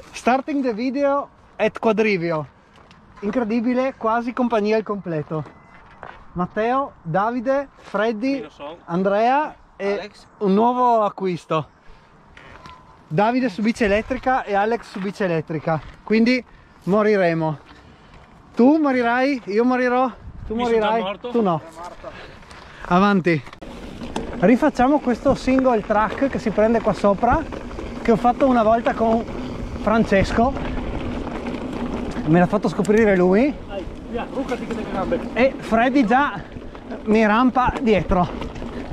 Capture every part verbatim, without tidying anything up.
Starting the video at Quadrivio. Incredibile, quasi compagnia al completo. Matteo, Davide, Freddy, Andrea e Alex. Un nuovo acquisto. Davide su bici elettrica e Alex su bici elettrica. Quindi moriremo. Tu morirai, io morirò, tu Mi morirai, tu no. Avanti. Rifacciamo questo single track che si prende qua sopra, che ho fatto una volta con Francesco. Me l'ha fatto scoprire lui. E Freddy già mi rampa dietro.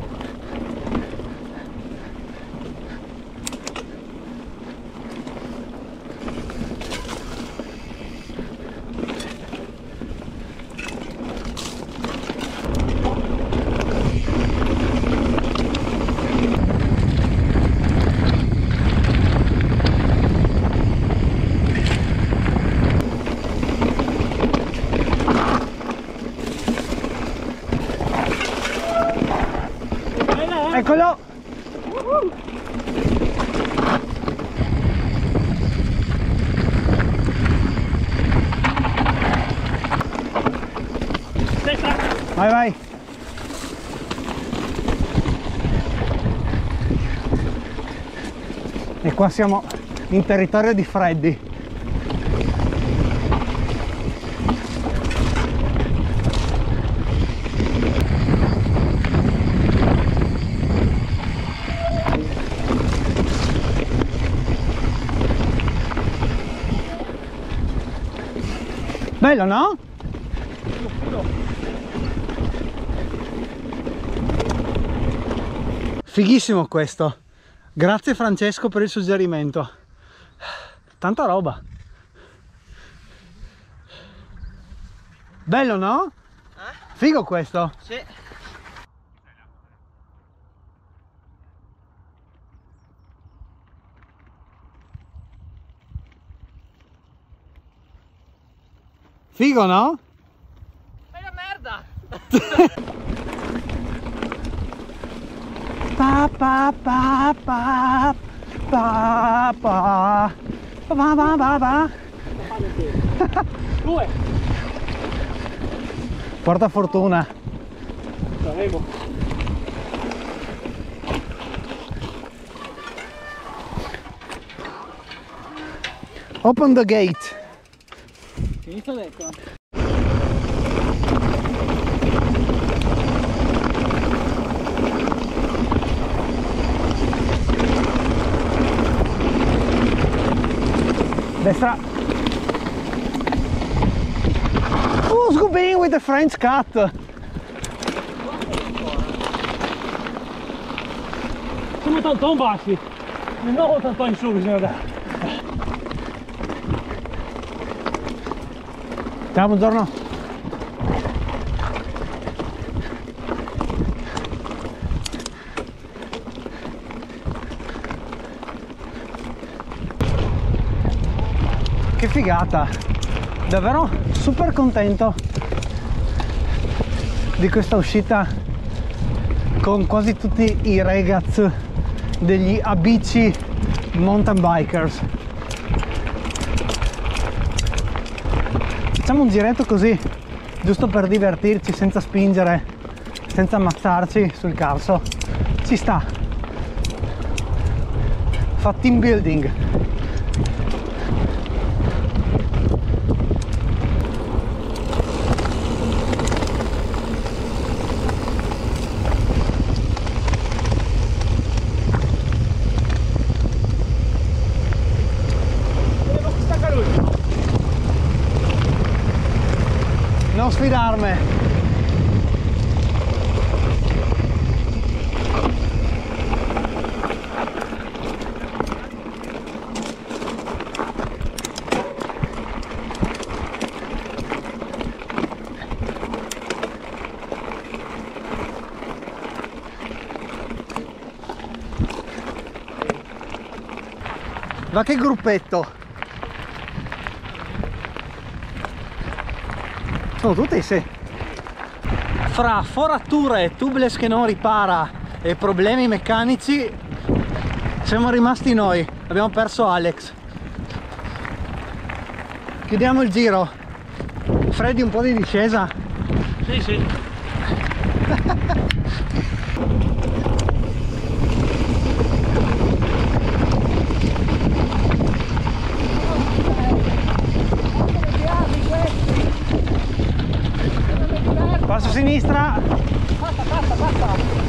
Eccolo! Vai vai! E qua siamo in territorio di Freddy. Bello, no? Fighissimo questo. Grazie Francesco per il suggerimento. Tanta roba. Bello, no? Eh? Figo questo. Sì. Figo, no? Fai la merda! Pa pa pa pa pa pa pa pa pa pa. Due! Porta fortuna! Saremo! Open the gate! Inizio destra. Destra. Oh, Scoobing with the French cut. Siamo tanto bassi. Non tanto in su bisogna dare. Ciao, buongiorno. Che figata! Davvero super contento di questa uscita con quasi tutti i ragazzi degli A B C mountain bikers. Facciamo un giretto così, giusto per divertirci, senza spingere, senza ammazzarci sul carso. Ci sta. Fa team building. Non sfidarmi. Ma che gruppetto! Sono tutti sì. Fra forature, tubeless che non ripara e problemi meccanici siamo rimasti noi. Abbiamo perso Alex. chiudiamo il giro. Freddy, un po' di discesa? Sì, sì. Passo sinistra. Passa, passa, passa.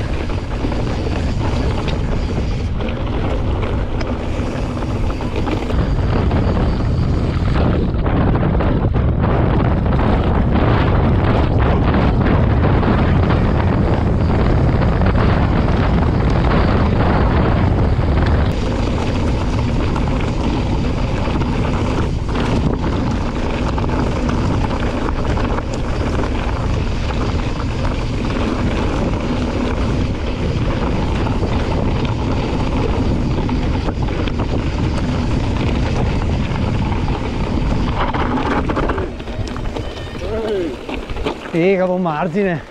Figa, buon margine.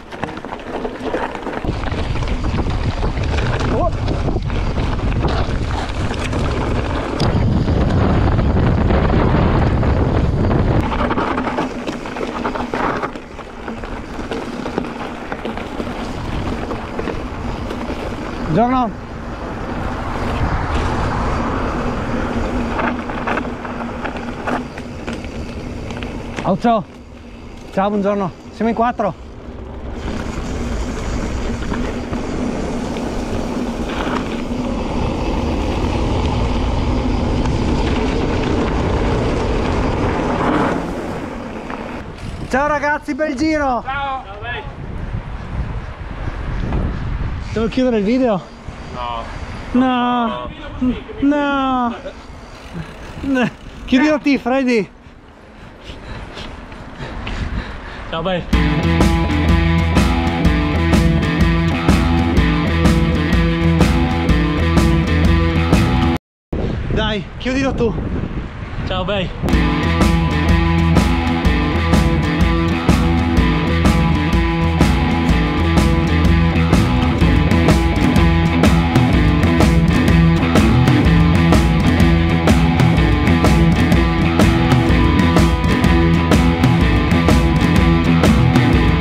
Oh. Buongiorno. Oh, ciao. Ciao, buongiorno. Siamo in quattro. Ciao ragazzi, bel giro. Ciao. Devo chiudere il video? No. No. No. Chiudilo te, Freddy. Ciao bei. Dai, chiudilo tu. Ciao bei.